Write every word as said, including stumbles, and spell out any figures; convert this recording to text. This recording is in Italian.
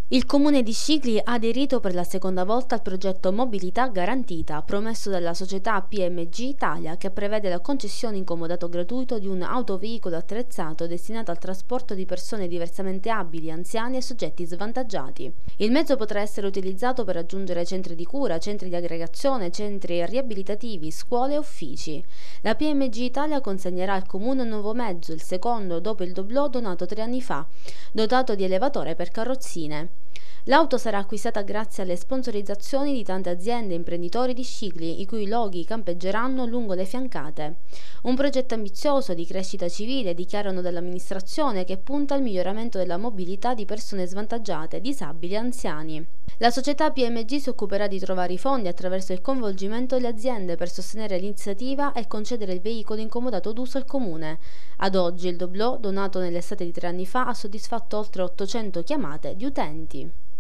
Il comune di Scicli ha aderito per la seconda volta al progetto Mobilità Garantita, promesso dalla società P M G Italia, che prevede la concessione in comodato gratuito di un autoveicolo attrezzato destinato al trasporto di persone diversamente abili, anziani e soggetti svantaggiati. Il mezzo potrà essere utilizzato per raggiungere centri di cura, centri di aggregazione, centri riabilitativi, scuole e uffici. La P M G Italia consegnerà al comune un nuovo mezzo, il secondo dopo il doblò donato tre anni fa, dotato di elevatore per carrozzine. L'auto sarà acquistata grazie alle sponsorizzazioni di tante aziende e imprenditori di Scicli, i cui loghi campeggeranno lungo le fiancate. Un progetto ambizioso di crescita civile, dichiarano dall'amministrazione, che punta al miglioramento della mobilità di persone svantaggiate, disabili e anziani. La società P M G si occuperà di trovare i fondi attraverso il coinvolgimento delle aziende per sostenere l'iniziativa e concedere il veicolo in comodato d'uso al comune. Ad oggi il doblò, donato nell'estate di tre anni fa, ha soddisfatto oltre ottocento chiamate di utenti.